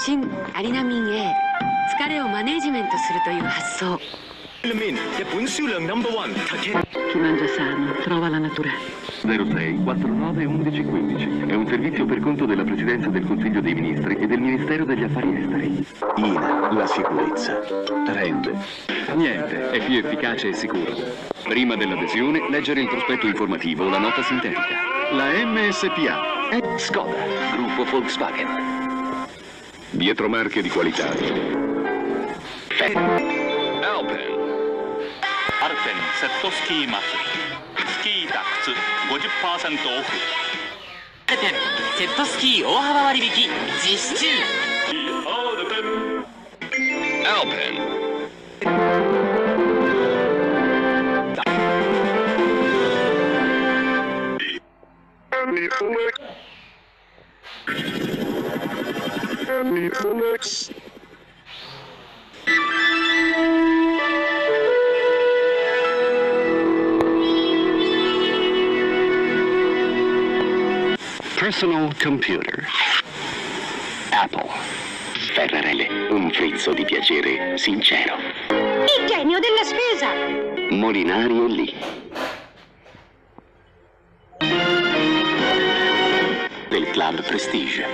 新アリナミン A 疲れをマネージメントするという発想。 日本銷量No.1 Chi mangia sano trova la natura. 06 49 11 15 è un servizio per conto della Presidenza del Consiglio dei Ministri e del Ministero degli Affari Esteri. INA, la sicurezza rende. Niente è più efficace e sicuro. Prima dell'adesione, leggere il prospetto informativo o la nota sintetica. La MSPA è Skoda, gruppo Volkswagen. Dietro marche di qualità. Alpen. Alpen セットスキー祭りスキータ靴 50% オフ。 アルペンセットスキー大幅割引実施中。 Alpen. Personal computer. Apple. Ferrarelle, un frizzo di piacere sincero. Il genio della spesa! Molinari è lì. Del Club Prestige.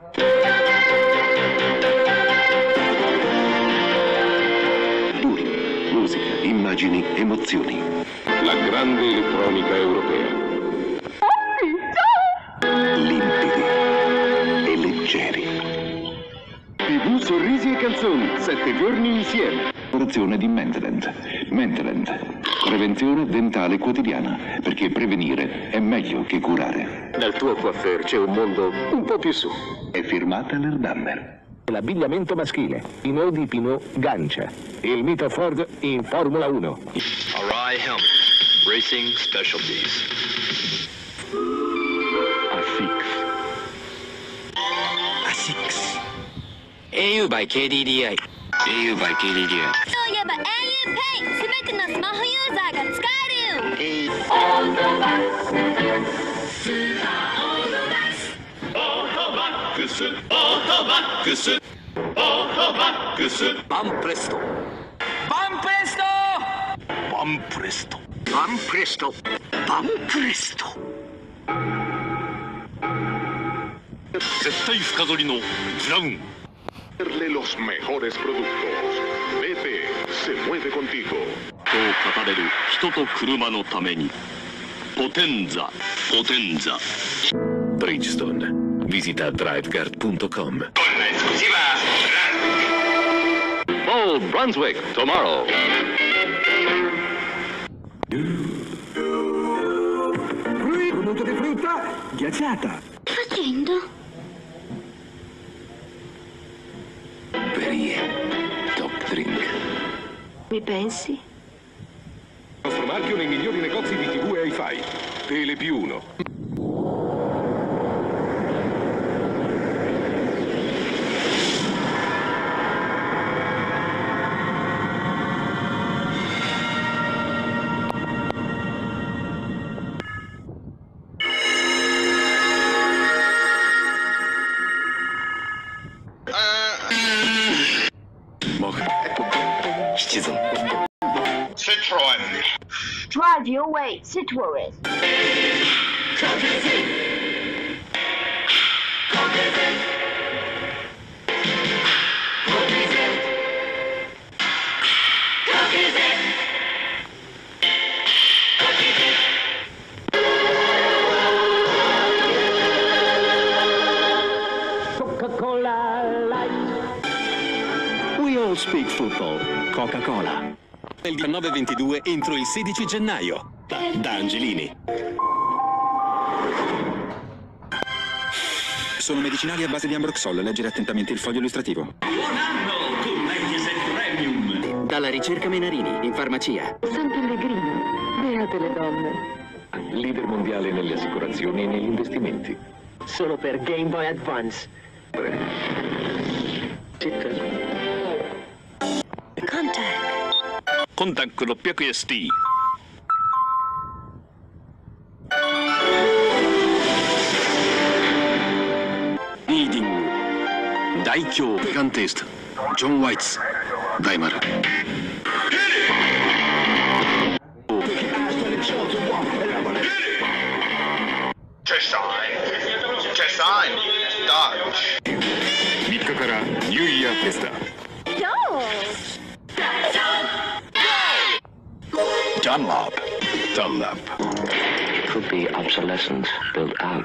Musica, immagini, emozioni. La grande elettronica europea. Limpidi e leggeri. TV, sorrisi e canzoni, 7 giorni insieme. Collaborazione di Mentalent. Mentalent. Prevenzione dentale quotidiana, perché prevenire è meglio che curare. Dal tuo coiffeur c'è un mondo un po' più su. È firmata l'Erdammer. L'abbigliamento maschile, Pinot di Pinot Gancia, il mito Ford in Formula 1. Arai Helmet, Racing Specialties. ASICS. au by KDDI。 au by KDDI。 そういえば auPay すべてのスマホユーザーが使えるよ。 バンプレストバンプレストバンプレストバンプレスト。バンプレスト。 絶対深剃りのブラウン。 Los mejores productos. BP se mueve contigo. と語れる人と車のためにポテンザポテンザ Bridgestone. Visita driveguard.com. Old Brunswick, tomorrow. Prodotto di frutta ghiacciata. Facendo? Perie. Top drink. Mi pensi? Il nostro marchio nei migliori negozi di TV e hi-fi. Tele più 1. Citroen Drive your way, Citroen. Coca-Cola Light. We all speak football. Coca-Cola. Il 19-22 entro il 16 gennaio. Da Angelini. Sono medicinali a base di Ambroxol. Leggere attentamente il foglio illustrativo. Buon anno con Mediaset Premium. Dalla ricerca Menarini in farmacia. San Pellegrino, beate le donne. Leader mondiale nelle assicurazioni e negli investimenti. Solo per Game Boy Advance. Contact 600ST リーディング大凶ガンテイストジョン・ワイツ大丸3日からニューイヤーフェスタDunlop. Could be obsolescence built out.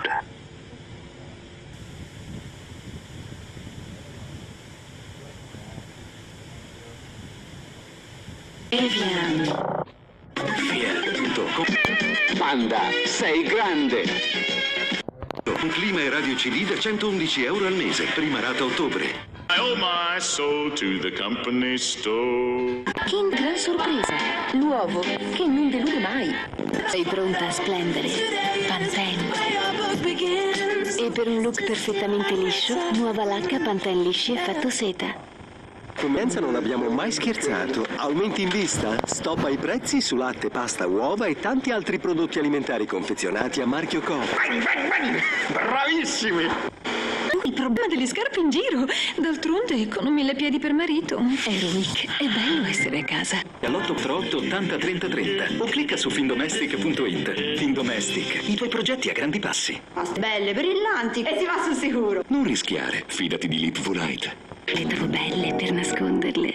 Panda, sei grande! Un clima e radio CD da €111 al mese, prima rata ottobre. I owe my soul to the company store. Che gran sorpresa! L'uovo che non delude mai. Sei pronta a splendere? Pantene. E per un look perfettamente liscio, nuova lacca Pantene lisci effetto seta. Commenza non abbiamo mai scherzato. Aumenti in vista? Stop ai prezzi su latte, pasta, uova e tanti altri prodotti alimentari confezionati a marchio Coop. Bravissimi! Il problema delle scarpe in giro. D'altronde, con 1000 piedi per marito. Aerowick, è bello essere a casa. All'838 80 30 30 o clicca su findomestic.it. Findomestic, i tuoi progetti a grandi passi. Belle, brillanti e si va sul sicuro. Non rischiare, fidati di Lip Light. Le trovo belle per nasconderle.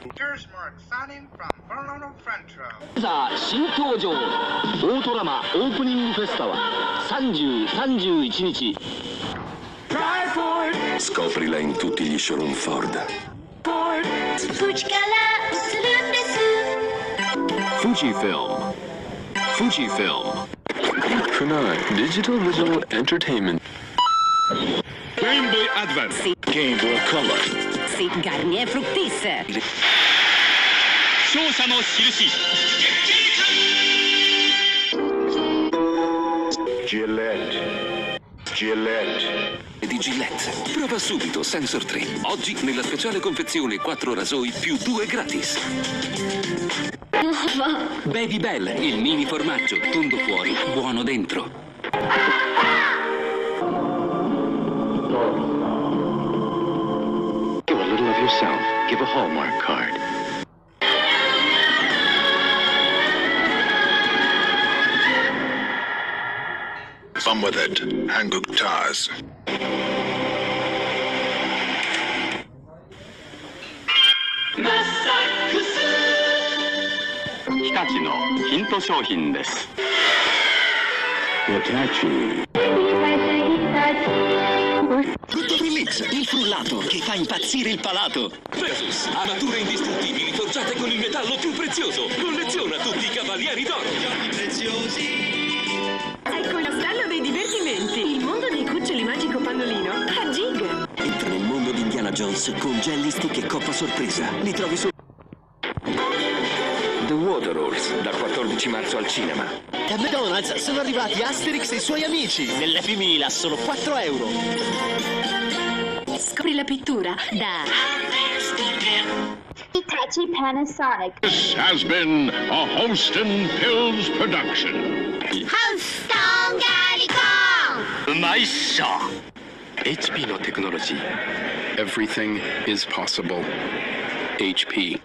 さあ新登場大トラマオープニングフェスタは30、31日 Scoprila in tutti gli showroom Ford. Fujifilm. Kunai Digital Visual Entertainment. Game Boy Advance. Game Boy Color. Sì, Garnier Fructis. 勝者の印 Gillette. E di Gillette. Prova subito Sensor 3. Oggi nella speciale confezione 4 rasoi più 2 gratis. Baby Bell, il mini formaggio, tondo fuori, buono dentro. Give a little of yourself. Give a Hallmark card. Fun with it. Hanguk Tars. 日立のヒント商品です。 Brillix, il frullato che fa impazzire il palato. Pegasus, armature indistruttibili forgiate con il metallo più prezioso. Colleziona tutti i cavalieri d'oro. Ecco il castello dei divertimenti. Il mondo dei cuccioli magico pannolino a Gig. Entra nel mondo di Indiana Jones con Jelly Stick e Coppa Sorpresa. Li trovi su The Waterworks, dal 14 marzo al cinema. A McDonald's sono arrivati Asterix e i suoi amici. Nell'Happy Meal a solo €4. Scopri la pittura da Hitachi Panasonic. This has been a Holston Pills production. Holston Galicon. うまいっしょ HP のテクノロジー Everything is possible. HP.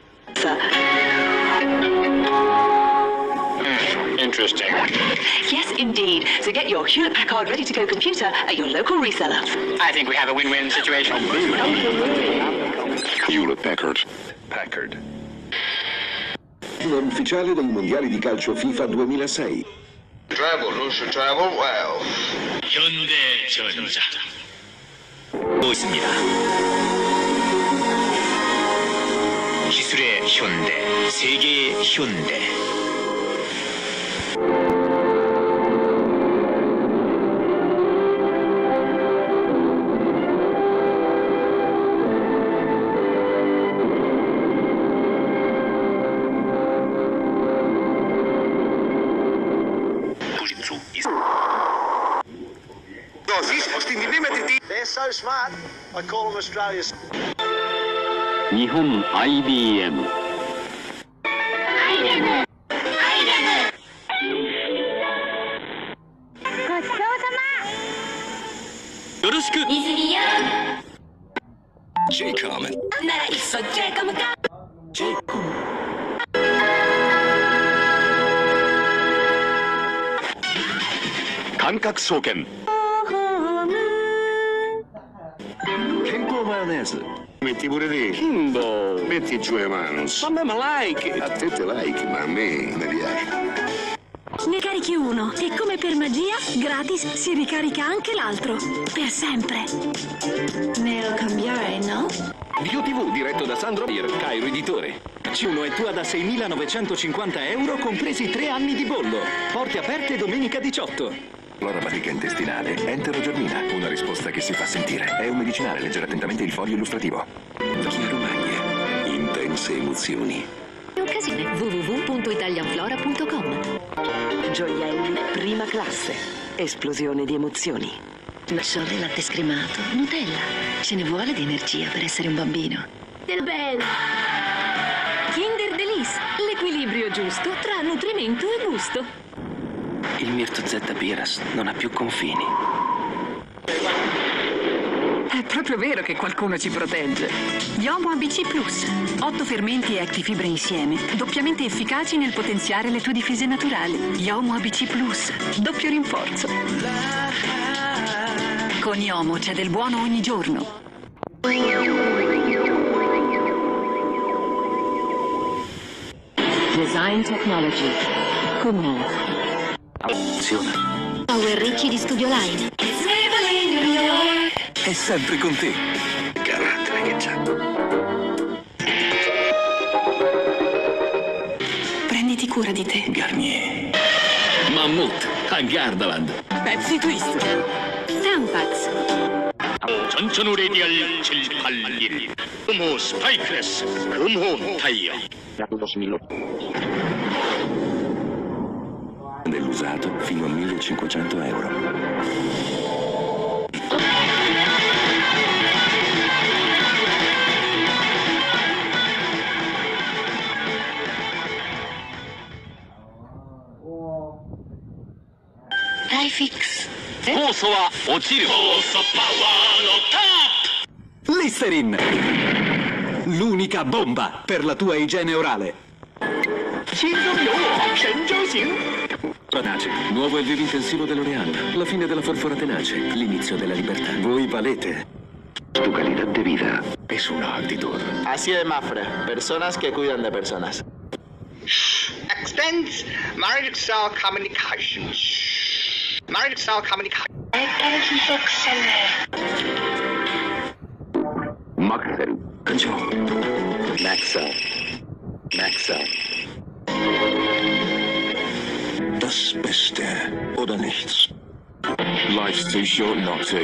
Interesting. Yes, indeed. So get your Hewlett-Packard ready-to-go computer at your local reseller. I think we have a win-win situation. Hewlett-Packard. Ufficiale dei mondiali di calcio FIFA 2006. Travel, who should travel well? 현대전자. 있습니다. 기술의 현대, 세계의 현대. They're so smart, I call them Australia's. 日本 IBM ごちそうさま。 よろしく。 泉よ。 J-Comet. 나라 있어 J-Comet. 감각소견. Kenko maionese. Metti pure te. Kimbo. Metti giù le mani. A me me like. A te like, ma a me mi piace. Ne carichi uno e come per magia, gratis, si ricarica anche l'altro. Per sempre. Me lo cambiare, no? Dio TV, diretto da Sandro Bier, Cairo Editore. C1 è tua da 6.950 euro, compresi 3 anni di bollo. Porte aperte domenica 18. Flora-batica intestinale, enterogermina. Una risposta che si fa sentire. È un medicinale, leggere attentamente il foglio illustrativo. Chiaro Maglie. Intense emozioni. Occasione www.italianflora.com. Gioielli, prima classe. Esplosione di emozioni. Sole, latte scremato, Nutella. Ce ne vuole di energia per essere un bambino. Del bene. Kinder Delice, l'equilibrio giusto tra nutrimento e gusto. Il Mirto Z Piras non ha più confini. È proprio vero che qualcuno ci protegge. Yomo ABC Plus. 8 fermenti e actifibre insieme, doppiamente efficaci nel potenziare le tue difese naturali. Yomo ABC Plus. Doppio rinforzo. Con Yomo c'è del buono ogni giorno. Design Technology. Kumho. Attenzione. Power Ricci di Studio Line. È sempre con te. Carattere che c'ha. Prenditi cura di te. Garnier. Mammut, a Gardaland. Pepsi Twist. Tampax. 전천후 레디얼 781 금호 스파이크레스 금호 타이어. Dell'usato fino a 1.500 euro. Difix. 酵素は落ちる。酵素パワーのタップ。 Listerin. L'unica bomba per la tua igiene orale. Tenace, nuovo e vivo intensivo dell'Oreal. La fine della forfora tenace, l'inizio della libertà. Voi valete. Tu calidad de vida es una actitud. Así es, Mafra. Personas que cuidan de personas. Extends marriage cell communication. Marriage cell communication. Maxel. Maxel. Maxel. Das Beste oder nichts. Life's too short not to.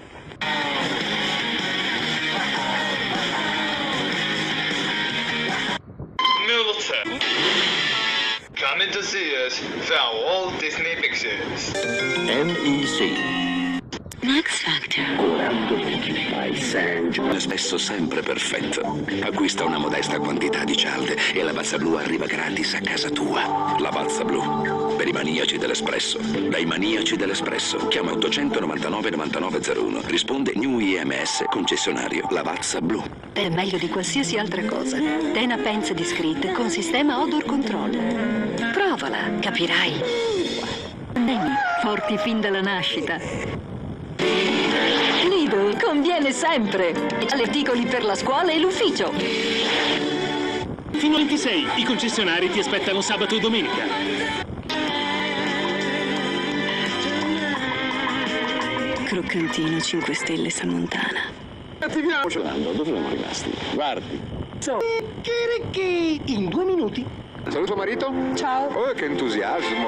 Milton. Coming to see us from Walt Disney Pictures. NEC. Max Factor. Spesso sempre perfetto. Acquista una modesta quantità di cialde e la Lavazza Blu arriva gratis a casa tua. Lavazza Blu. Per i maniaci dell'espresso. Dai maniaci dell'espresso. Chiama 899 9901. Risponde New IMS, concessionario Lavazza Blu. È meglio di qualsiasi altra cosa. Tena Pence Discreet con sistema Odor Control. Provala, capirai. Forti fin dalla nascita. Lidl conviene sempre. Articoli per la scuola e l'ufficio. Fino al 26, i concessionari ti aspettano sabato e domenica. Croccantino 5 stelle San Montana. Attiviamoci. Dove siamo rimasti? Guardi. In 2 minuti. Saluto marito. Ciao. Oh, che entusiasmo.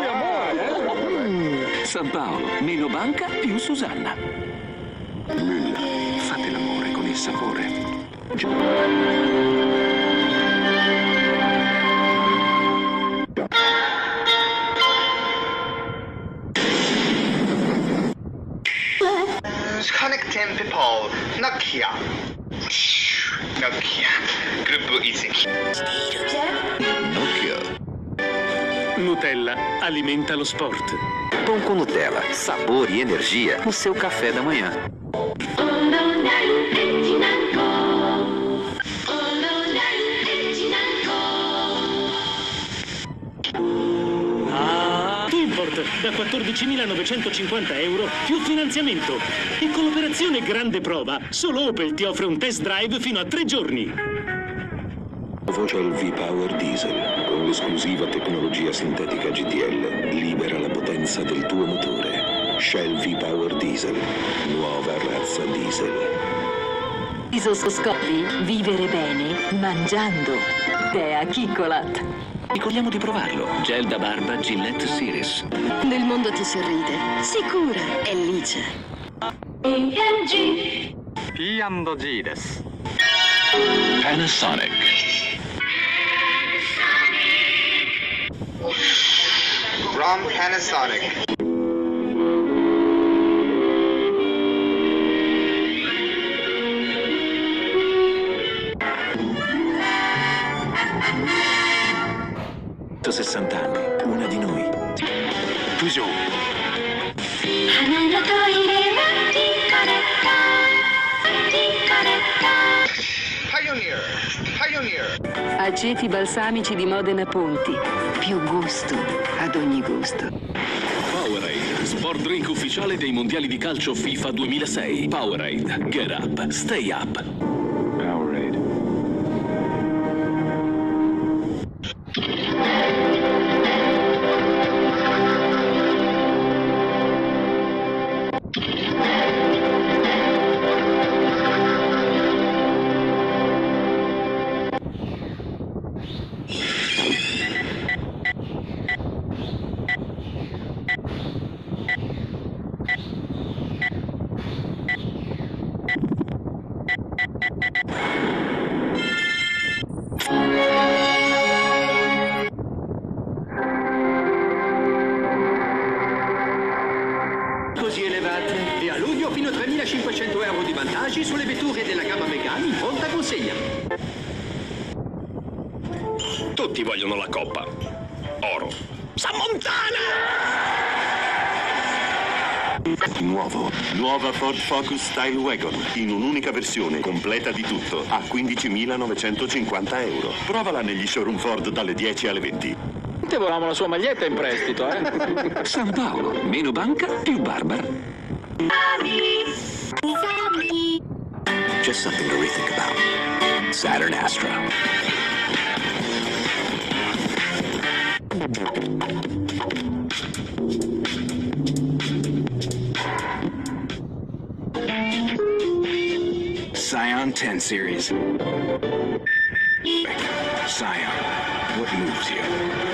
San Paolo, meno banca più Susanna. Müller. Fate l'amore con il sapore. Connecting people. Nokia. Nokia. Gruppo Easy. Nokia. Nutella alimenta lo sport. Pão com Nutella, sabor e energia no seu café da manhã. 14.950 euro più finanziamento. E con l'operazione Grande Prova, solo Opel ti offre un test drive fino a 3 giorni. Nuovo Shell V-Power Diesel, con l'esclusiva tecnologia sintetica GTL, libera la potenza del tuo motore. Shell V-Power Diesel, nuova razza diesel. Isoscopli, vivere bene, mangiando. Dea Kikolat. Ricordiamo di provarlo. Gel da barba Gillette Series. Nel mondo ti sorride. Sicura, è Lice. P&G です。 Panasonic. From Panasonic. Ho 60 anni, una di noi. Peugeot. Pioneer. Aceti balsamici di Modena Ponti. Più gusto ad ogni gusto. Powerade, sport drink ufficiale dei mondiali di calcio FIFA 2006. Powerade, get up, stay up. Powerade. Così elevate e a luglio fino a 3.500 euro di vantaggi sulle vetture della gamma Megane in pronta consegna. Tutti vogliono la coppa. Oro. Nuovo. Nuova Ford Focus Style Wagon. In un'unica versione, completa di tutto, a 15.950 euro. Provala negli showroom Ford dalle 10 alle 20. Volevamo la sua maglietta in prestito, eh? San Paolo, meno banca, più Barbara. Just something to rethink about. Saturn Astra. Scion 10 Series. Scion, what moves you?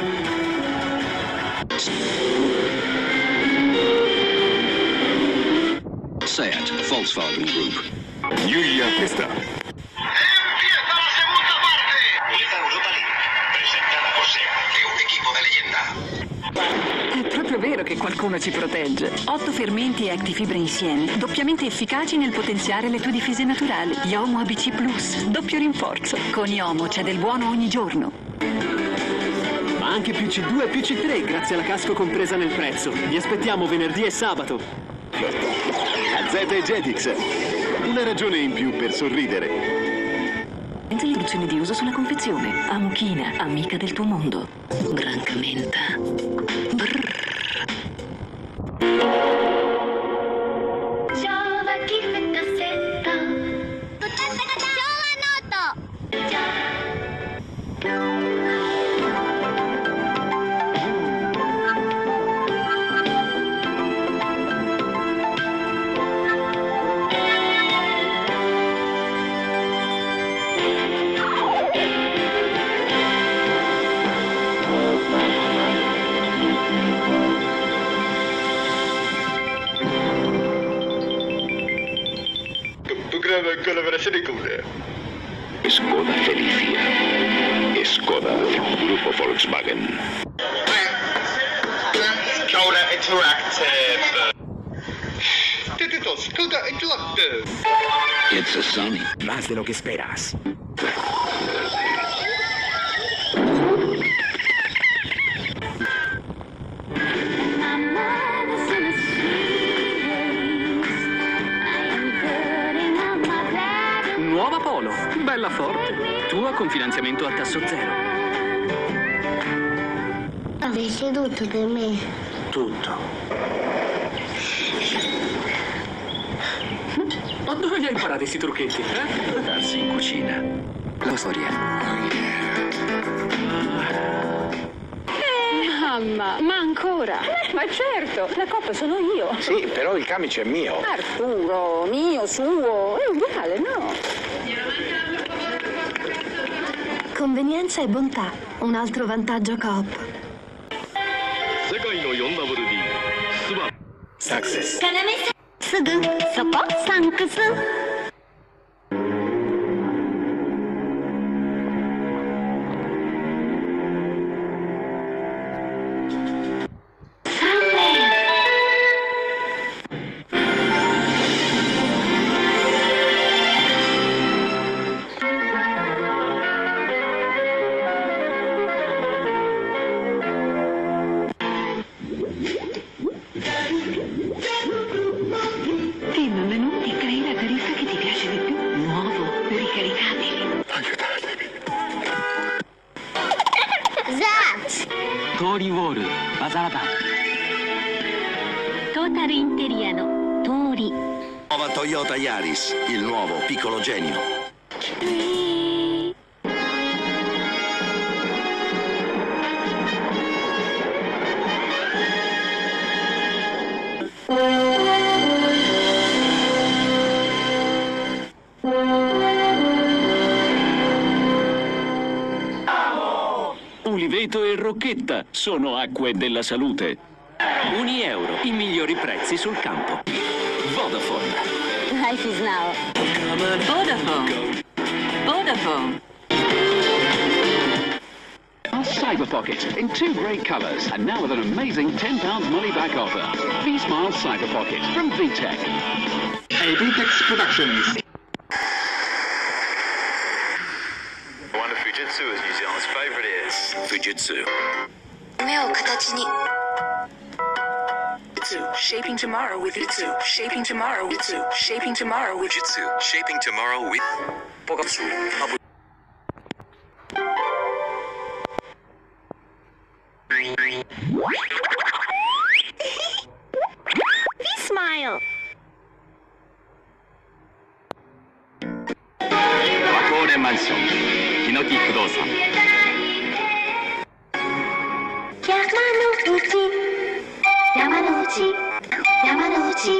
Seat, Volkswagen Group. Julia Pesta. È proprio vero che qualcuno ci protegge. 8 fermenti e actifibre insieme, doppiamente efficaci nel potenziare le tue difese naturali. Iomo ABC Plus, doppio rinforzo. Con Iomo c'è del buono ogni giorno. Ma anche più C2 e più C3 grazie alla casco compresa nel prezzo. Vi aspettiamo venerdì e sabato. AZ e Jetix. Una ragione in più per sorridere. Senza istruzioni di uso sulla confezione. Amuchina, amica del tuo mondo. Brancamenta. Skoda Felicia e Skoda, gruppo Volkswagen. Skoda Interactive. Skoda Interactive. It's a Sony. Más de lo que esperas. Nuova Polo, bella forte. Tua con finanziamento a tasso zero. Avessi tutto per me. tutto. Ma dove li hai imparati questi trucchetti? Darsi in cucina. La storia. Mamma, ma ancora? Ma certo, la coppa sono io. Sì, però il camice è mio. Arturo, mio, suo, è uguale, no? Convenienza e bontà, un altro vantaggio Coop. Success. すぐそこサンクス通りウォールバザラバントータルインテリアの通り Nuova Toyota Yaris, il nuovo piccolo genio. Uliveto e Rocchetta sono acque della salute. €1, i migliori prezzi sul campo. Vodafone. Life is now. Vodafone. Vodafone. Our Cyber Pocket in 2 great colours and now with an amazing £10 money back offer. V-Smile Cyber Pocket from VTech. A VTech Productions. One of Fujitsu is New Zealand's favorite is Fujitsu. 目を形に Shaping tomorrow with Jitsu. Shaping tomorrow with Jitsu. Shaping tomorrow with Jitsu. Shaping tomorrow with Pokatsu. V-Smile. Wakone Mansion. Hinoki Fudosan. 山の内山の内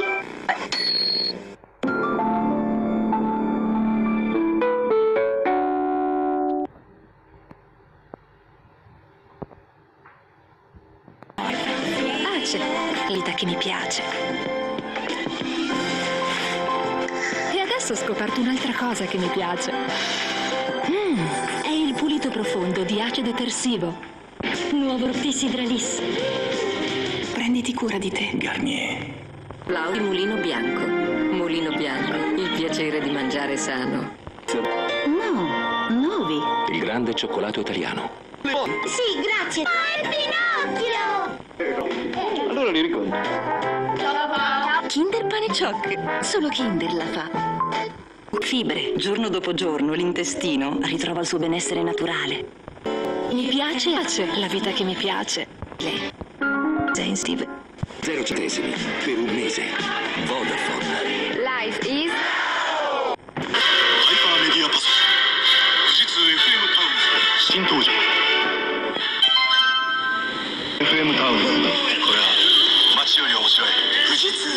Pace, l'età che mi piace. E adesso ho scoperto un'altra cosa che mi piace. È il pulito profondo di Ace Detersivo. Nuovo Ortisidralis. Prenditi cura di te. Garnier. Lauri Mulino Bianco. Mulino Bianco, il piacere di mangiare sano. No, Novi. Il grande cioccolato italiano. Sì, grazie. Pinocchio! Allora li ricordo. Kinder Pane Choc. Solo Kinder la fa. Fibre, giorno dopo giorno l'intestino ritrova il suo benessere naturale. Mi piace la vita che mi piace. Lei. Sensitive. 0 centesimi per un mese. Vodafone. Life is... Hyper Media Pass. Fujitsu FM Towns 新登場 FM Towns これは街より面白い富士通